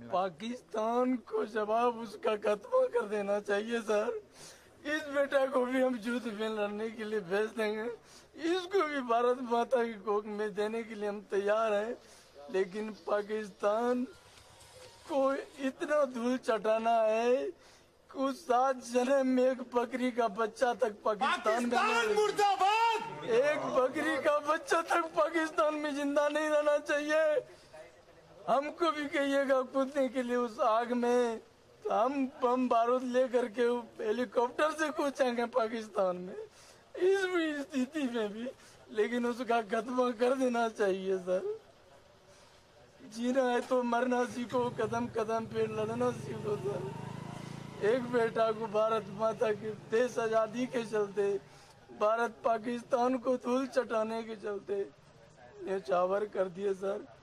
पाकिस्तान को जवाब उसका खत्म कर देना चाहिए सर। इस बेटा को भी हम युद्ध में लड़ने के लिए भेज देंगे, इसको भी भारत माता की कोख में देने के लिए हम तैयार हैं, लेकिन पाकिस्तान को इतना धूल चटाना है कि 7 जन्म में एक बकरी का बच्चा तक पाकिस्तान में मुर्दाबाद, एक बकरी का बच्चा तक पाकिस्तान में जिंदा नहीं रहना चाहिए। हमको भी कहिएगा कूदने के लिए उस आग में, तो हम बम बारूद लेकर के हेलीकॉप्टर से कूदेंगे पाकिस्तान में, इस स्थिति में भी। लेकिन उसका खात्मा कर देना चाहिए सर। जीना है तो मरना सीखो, कदम कदम पे लड़ना सीखो सर। एक बेटा को भारत माता के देश आजादी के चलते, भारत पाकिस्तान को धूल चटाने के चलते न्यौछावर कर दिए सर।